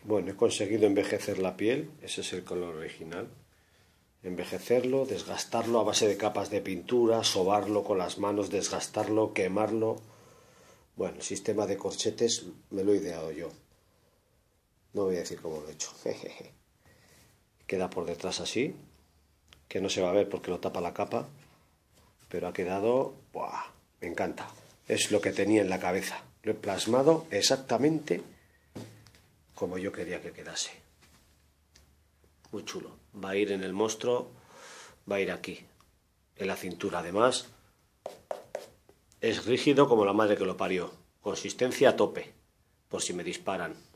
Bueno, he conseguido envejecer la piel, ese es el color original. Envejecerlo, desgastarlo a base de capas de pintura, sobarlo con las manos, desgastarlo, quemarlo. Bueno, el sistema de corchetes me lo he ideado yo. No voy a decir cómo lo he hecho. Queda por detrás así, que no se va a ver porque lo tapa la capa, pero ha quedado... ¡buah! Me encanta. Es lo que tenía en la cabeza. Lo he plasmado exactamente como yo quería que quedase. Muy chulo. Va a ir en el monstruo, va a ir aquí, en la cintura. Además, es rígido como la madre que lo parió. Consistencia a tope, por si me disparan.